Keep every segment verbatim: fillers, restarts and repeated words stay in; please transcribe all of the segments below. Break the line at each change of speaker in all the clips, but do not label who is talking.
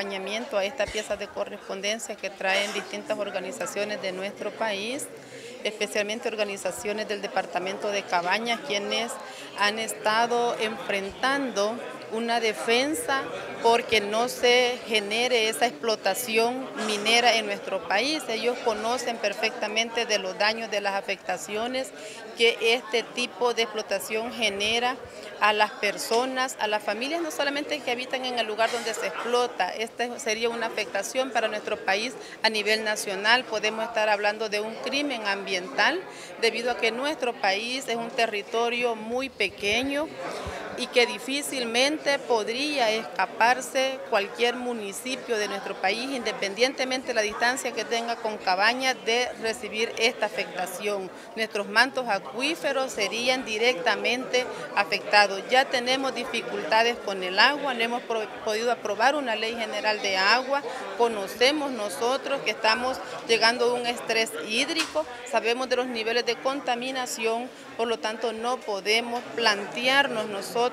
acompañamiento a esta pieza de correspondencia que traen distintas organizaciones de nuestro país, especialmente organizaciones del departamento de Cabañas, quienes han estado enfrentando una defensa porque no se genere esa explotación minera en nuestro país. Ellos conocen perfectamente de los daños, de las afectaciones que este tipo de explotación genera a las personas, a las familias, no solamente que habitan en el lugar donde se explota. Esta sería una afectación para nuestro país a nivel nacional. Podemos estar hablando de un crimen ambiental debido a que nuestro país es un territorio muy pequeño y que difícilmente podría escaparse cualquier municipio de nuestro país, independientemente de la distancia que tenga con Cabañas, de recibir esta afectación. Nuestros mantos acuíferos serían directamente afectados. Ya tenemos dificultades con el agua, no hemos podido aprobar una ley general de agua, conocemos nosotros que estamos llegando a un estrés hídrico, sabemos de los niveles de contaminación, por lo tanto no podemos plantearnos nosotros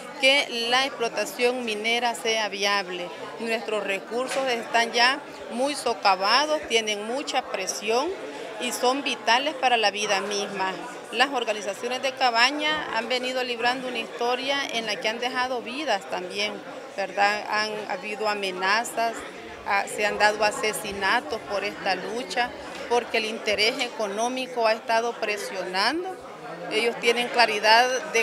que la explotación minera sea viable. Nuestros recursos están ya muy socavados, tienen mucha presión y son vitales para la vida misma. Las organizaciones de Cabañas han venido librando una historia en la que han dejado vidas también, ¿verdad? Han habido amenazas, se han dado asesinatos por esta lucha, porque el interés económico ha estado presionando. Ellos tienen claridad de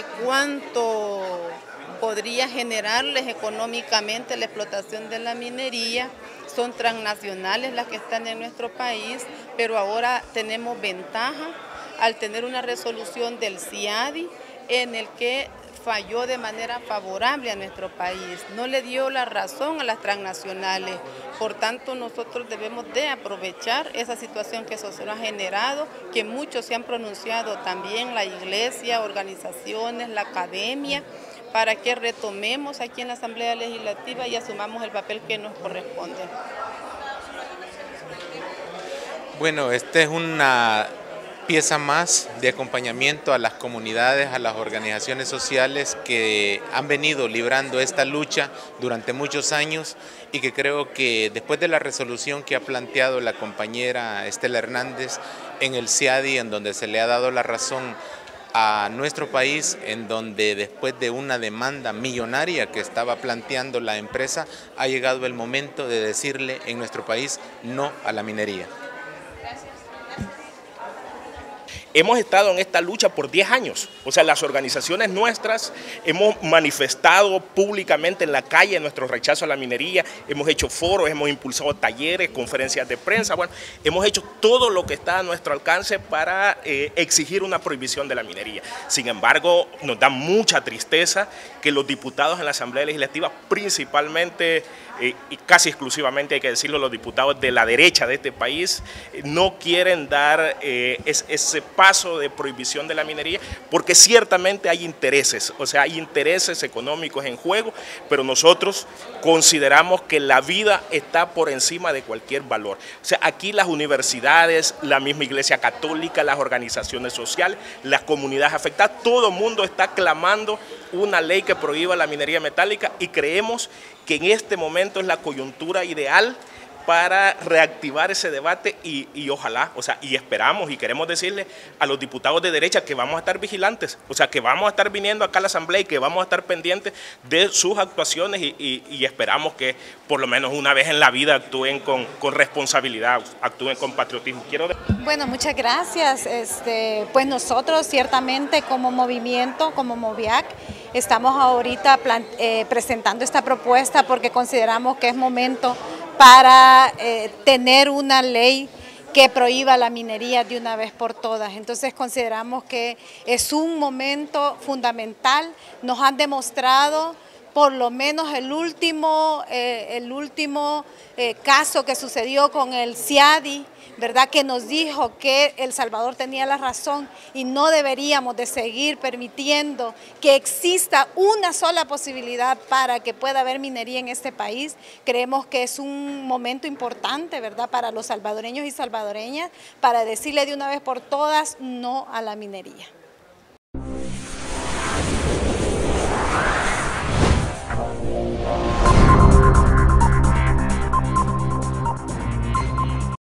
cuánto podría generarles económicamente la explotación de la minería. Son transnacionales las que están en nuestro país, pero ahora tenemos ventaja al tener una resolución del CIADI en el que falló de manera favorable a nuestro país, no le dio la razón a las transnacionales. Por tanto, nosotros debemos de aprovechar esa situación que eso se nos ha generado, que muchos se han pronunciado también, la iglesia, organizaciones, la academia, para que retomemos aquí en la Asamblea Legislativa y asumamos el papel que nos corresponde.
Bueno, esta es una pieza más de acompañamiento a las comunidades, a las organizaciones sociales que han venido librando esta lucha durante muchos años y que creo que después de la resolución que ha planteado la compañera Estela Hernández en el CIADI, en donde se le ha dado la razón a nuestro país, en donde después de una demanda millonaria que estaba planteando la empresa, ha llegado el momento de decirle en nuestro país no a la minería.
Hemos estado en esta lucha por diez años, o sea, las organizaciones nuestras hemos manifestado públicamente en la calle nuestro rechazo a la minería, hemos hecho foros, hemos impulsado talleres, conferencias de prensa, bueno, hemos hecho todo lo que está a nuestro alcance para eh, exigir una prohibición de la minería. Sin embargo, nos da mucha tristeza que los diputados en la Asamblea Legislativa, principalmente eh, y casi exclusivamente, hay que decirlo, los diputados de la derecha de este país, eh, no quieren dar eh, es, ese paso paso de prohibición de la minería, porque ciertamente hay intereses, o sea, hay intereses económicos en juego, pero nosotros consideramos que la vida está por encima de cualquier valor. O sea, aquí las universidades, la misma Iglesia Católica, las organizaciones sociales, las comunidades afectadas, todo el mundo está clamando una ley que prohíba la minería metálica y creemos que en este momento es la coyuntura ideal para reactivar ese debate y, y ojalá, o sea, y esperamos y queremos decirle a los diputados de derecha que vamos a estar vigilantes, o sea, que vamos a estar viniendo acá a la Asamblea y que vamos a estar pendientes de sus actuaciones y, y, y esperamos que por lo menos una vez en la vida actúen con, con responsabilidad, actúen con patriotismo. Quiero...
Bueno, muchas gracias. Este, pues nosotros ciertamente como movimiento, como Moviac, estamos ahorita plan, eh, presentando esta propuesta porque consideramos que es momento para eh, tener una ley que prohíba la minería de una vez por todas. Entonces consideramos que es un momento fundamental, nos han demostrado por lo menos el último, eh, el último eh, caso que sucedió con el CIADI, ¿verdad? Que nos dijo que El Salvador tenía la razón y no deberíamos de seguir permitiendo que exista una sola posibilidad para que pueda haber minería en este país. Creemos que es un momento importante, ¿verdad? Para los salvadoreños y salvadoreñas, para decirle de una vez por todas no a la minería.